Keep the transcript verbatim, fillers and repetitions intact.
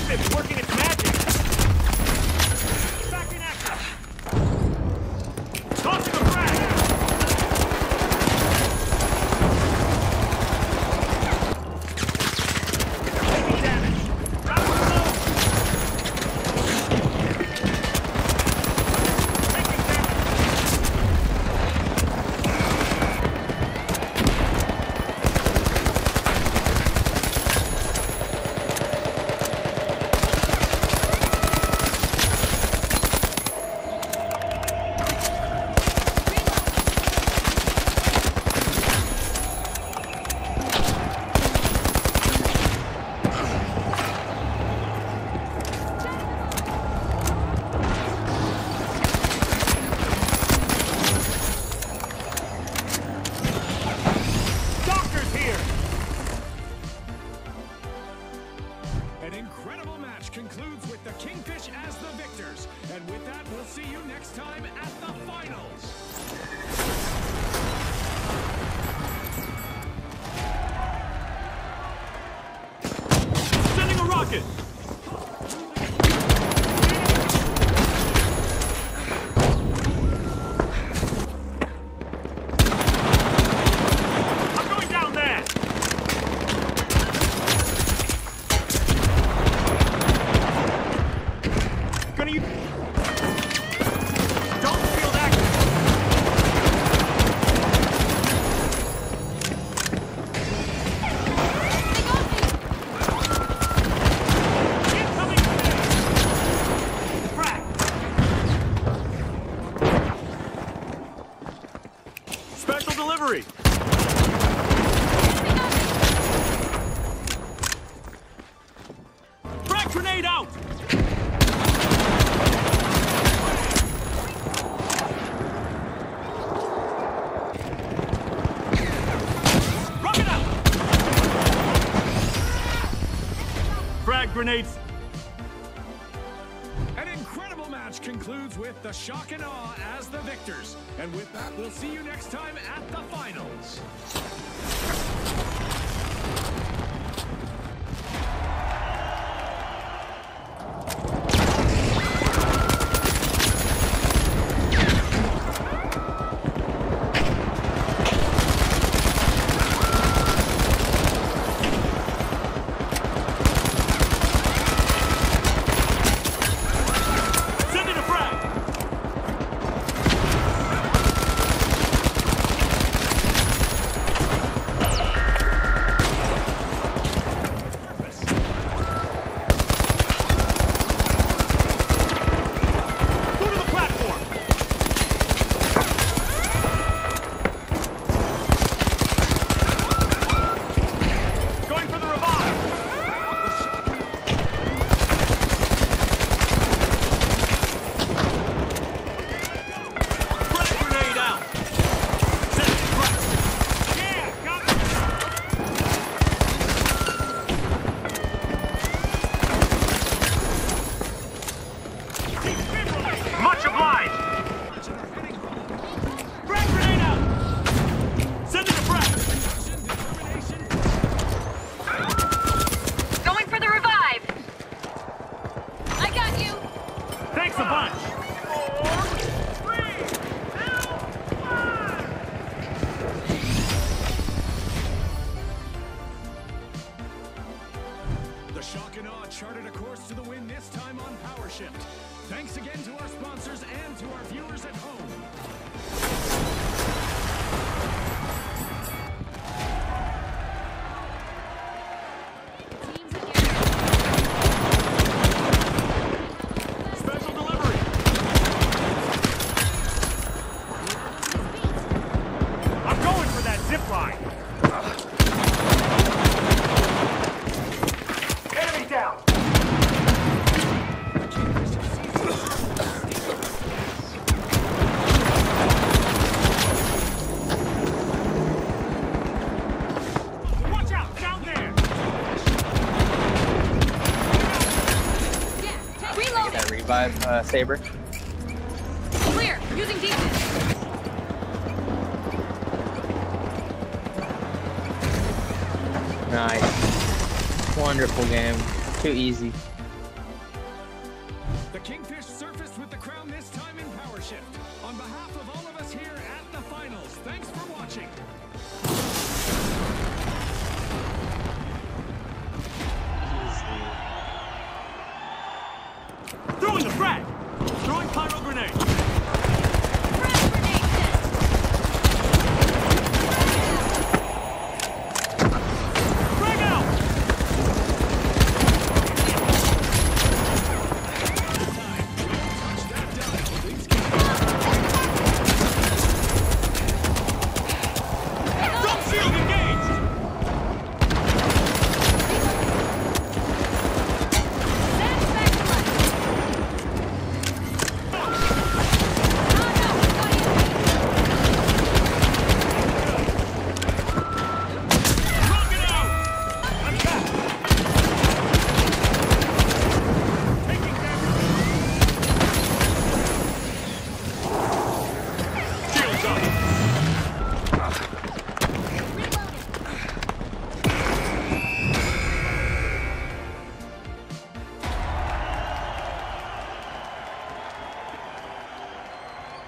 It's working its magic! Back in action! Tossing a frag! Taking damage! Round low! Taking damage! An incredible match concludes with the Kingfish as the victors. And with that, we'll see you next time at the finals. Sending a rocket! I'm going down there! Gonna use... Don't field action! Incoming grenade! Frag! Special delivery! Frag grenade out! Rocket out! Frag grenades! An incredible match concludes with the Shock and Awe as the victors. And with that, we'll see you next time at the finals. Sending a frag! Go to the platform! Going for the revive! Frag grenade out! Send it frag! Yeah, got it! Much obliged! Frag grenade out! Send it a frag! Going for the revive! I got you! Thanks a bunch! The Shock and Awe charted a course to the win this time on Power Shift. Thanks again to our sponsors and to our viewers at home. Special delivery! I'm going for that zip line! Enemy down! Watch out! Down there! Reloading! That revive uh, Saber. Clear! Using defense! Nice. Wonderful game. Too easy. The Kingfish surfaced with the crown this time in Power Shift. On behalf of all of us here at the finals, thanks for watching. Throwing the frag! Throwing pyro grenade!